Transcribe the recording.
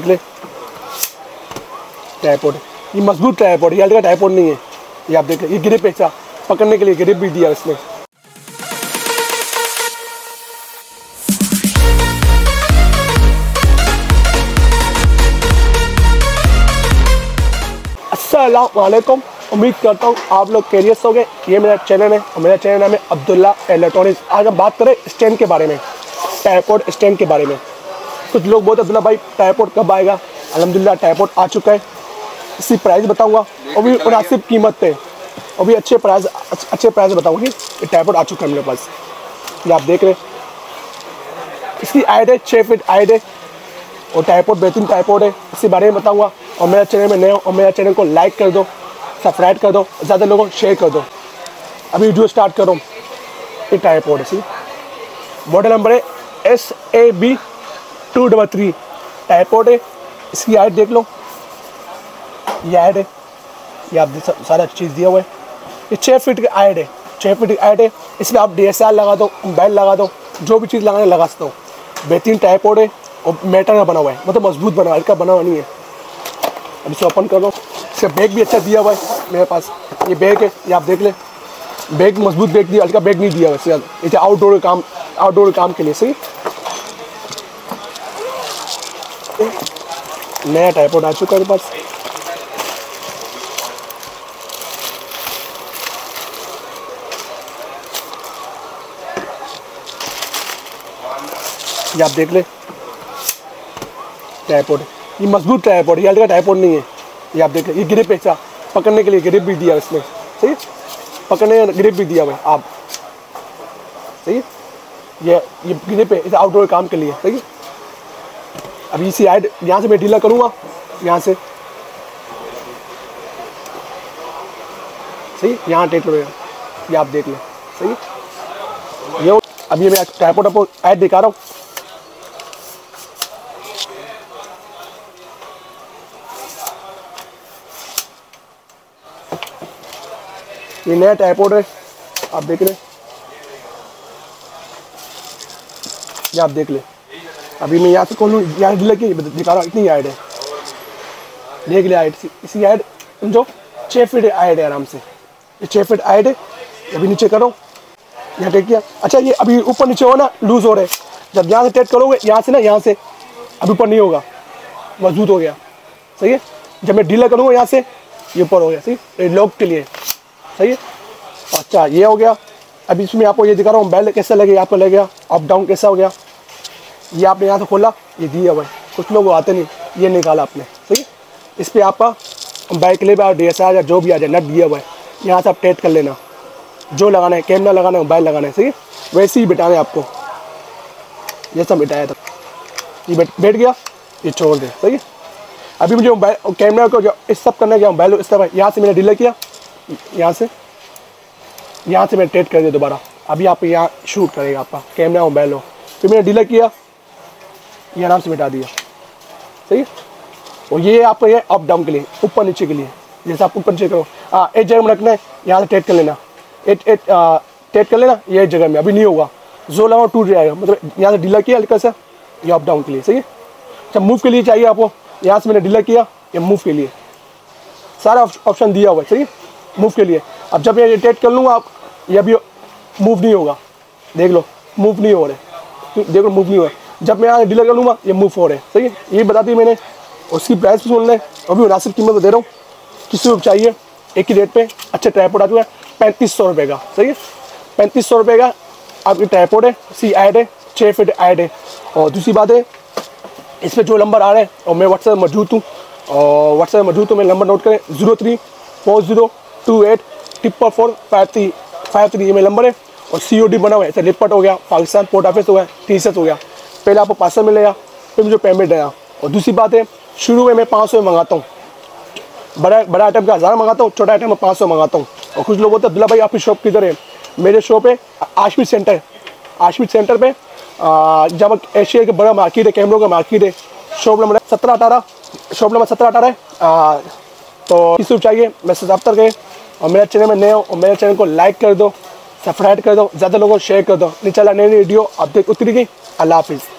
ले ट्राइपॉड, ये मजबूत ट्राइपॉड, ये हल्का ट्राइपॉड नहीं है। ये आप देख ले, ये ग्रिप ऐसा पकड़ने के लिए ग्रिप भी दिया इसमें। अस्सलाम वालेकुम, उम्मीद करता हूँ आप लोग खैरियत से होंगे। ये मेरा चैनल है और मेरा चैनल नाम है अब्दुल्ला इलेक्ट्रॉनिक्स। आज हम बात करें स्टैंड के बारे में, ट्राइपॉड स्टैंड के बारे में। कुछ लोग बोलते अब्दुल्ला भाई ट्राइपॉड कब आएगा? अल्हम्दुलिल्लाह ट्राइपॉड आ चुका है। इसकी प्राइस बताऊंगा और भी मुनासिब कीमत पे और भी अच्छे प्राइस बताऊंगी। ये ट्राइपॉड आ चुका है मेरे पास, ये आप देख रहे हैं। इसकी हाइट है 6 फीट हाइट है और ट्राइपॉड बेहतरीन ट्राइपॉड है, इसके बारे में बताऊंगा। और मेरा चैनल में नए हो और मेरा चैनल को लाइक कर दो, सब्सक्राइब कर दो, ज़्यादा लोगों को शेयर कर दो। अभी वीडियो स्टार्ट करो। ये ट्राइपॉड है, मॉडल नंबर है SAB 233 ट्राइपॉड है। इसकी हाइट देख लो, ये हाइट है, ये आप सारा चीज़ दिया हुआ है। ये 6 फीट की हाइट है, 6 फीट की हाइट है। इसमें आप DSLR लगा दो, मोबाइल लगा दो, जो भी चीज़ लगाने लगा सकते हो। बेहतरीन ट्राइपॉड है और मेटल का बना हुआ है, मतलब मजबूत बना हुआ है, इसका बना हुआ नहीं है। अब इसे ओपन कर लो। इसका बैग भी अच्छा दिया हुआ है मेरे पास, ये बैग है, ये आप देख ले। बैग मजबूत बैग दिया, हल्का बैग नहीं दिया वैसे। ये आउटडोर काम के लिए सही। नया ट्राइपॉड आ चुका है मेरे पास। ये आप देख ले ट्राइपॉड, ये मजबूत ट्राइपॉड, ये हल्का ट्राइपॉड नहीं है। ये आप देख ले, ये ग्रिप ऐसा पकड़ने के लिए ग्रिप भी दिया इसमें, सही। पकड़ने का ग्रिप भी दिया हुआ है आप, सही। ये ग्रिप है, इसे आउटडोर काम के लिए, सही। अभी इसी हाइट यहाँ से मैं ढीला करूँगा, यहाँ से सही, यहाँ टेट करूँगा। ये आप देख लें, सही। ये अभी मैं ट्राइपॉड आपको हाइट दिखा रहा हूँ। ये नया ट्राइपॉड है, आप देख रहे हैं, ये आप देख ले। अभी मैं यहाँ से खोलूँ, यहाँ ढीला की दिखा रहा हूँ, इतनी हाइट है, देख ले हाइट। इसी हाइट जो 6 फीट हाइट है आराम से, ये 6 फीट हाइट है। अभी नीचे करो, यहाँ टेक किया। अच्छा ये अभी ऊपर नीचे हो ना, लूज हो रहे। जब यहाँ से टेट करोगे, यहाँ से ना, यहाँ से अभी ऊपर नहीं होगा, मजबूत हो गया, सही है। जब मैं ढीला करूँगा यहाँ से, ये ऊपर हो गया, सही। ये लॉक के लिए, सही है। अच्छा ये हो गया। अभी इसमें आपको ये दिखा रहा हूँ, बैल कैसा लगेगा, आपको लगेगा अप डाउन कैसा हो गया। ये आपने यहाँ से खोला, ये दिया हुआ है। कुछ लोग आते नहीं, ये निकाला आपने, सही। इस पर आपका बाइक ले भी DSLR या जो भी आ जाए, नट दिया हुआ है। यहाँ से आप टेट कर लेना, जो लगाना है, कैमरा लगाना है, मोबाइल लगाना है, सही। वैसे ही बिठाना है आपको, ये सब बिठाया था। ये बैठ गया, ये छोड़ दे, सही है। अभी मुझे मोबाइल कैमरा को जो इस सब करना है, मोबाइल इस तरह, यहाँ से मैंने डिले किया, यहाँ से मैंने टेट कर दिया दोबारा। अभी आप यहाँ शूट करेगा आपका कैमरा मोबाइल हो। फिर मैंने डिले किया, ये आराम से मिटा दिया, सही। और ये आपको ये अप डाउन के लिए, ऊपर नीचे के लिए, जैसे आप ऊपर नीचे करो। एक जगह में रखना है, यहाँ से टेट कर लेना, टेट कर लेना, ये जगह में अभी नहीं होगा, जो लगाओ टूट जाएगा। मतलब यहाँ से ढीला किया हल्का सा, ये अप डाउन के लिए, सही है। अच्छा मूव के लिए चाहिए आपको, यहाँ से मैंने ढीला किया, ये मूव के लिए सारा ऑप्शन दिया हुआ है, सही। मूव के लिए अब जब ये टेट कर लूँगा आप, ये अभी मूव नहीं होगा, देख लो मूव नहीं हो रहे, देखो मूव नहीं हो रहा। जब मैं यहाँ ढीला कर लूँगा, ये मूव हो रहे, सही है। ये बता दी मैंने। उसकी प्राइस भी सुन लें, अभी मुनासिब कीमत दे रहा हूँ। किसी को चाहिए एक ही रेट पे अच्छा ट्राइपॉड आ चुका है, 3500 रुपये का, सही है। 3500 रुपये का आपकी ट्राइपॉड है, सी हाइट है, 6 फीट हाइट है। और दूसरी बात है, इस पर जो नंबर आ रहे हैं, और मैं व्हाट्सएप मौजूद हूँ, और व्हाट्सएप मौजूद हूँ, मैं नंबर नोट करें 0340284453 ये मेरा नंबर है। और COD बना हुआ है, जैसे लिपट हो गया, पाकिस्तान पोस्ट ऑफिस हो गया, TCS हो गया। पहले आपको पार्सल मिलेगा, फिर मुझे पेमेंट देना। और दूसरी बात है, शुरू में मैं 500 में मंगाता हूँ, बड़ा आइटम का 1000 मंगाता हूँ, छोटा आइटम में 500 मंगाता हूँ। और कुछ लोग बोलते हैं अब्दुल्ला भाई आपकी शॉप किधर है? मेरे शॉप है आशमीत सेंटर पे, जब एशिया के बड़ा मार्केट है, कैमरों का मार्केट है। शॉप नंबर 1718 है। तो किसी को चाहिए मैसेज दफ्तर गए। और मेरे चैनल में नए हो और मेरे चैनल को लाइक कर दो, सब्सक्राइब कर दो, ज़्यादा लोगों को शेयर कर दो। इंशाल्लाह नई वीडियो अब तक उतरी गई। अल्लाह हाफिज़।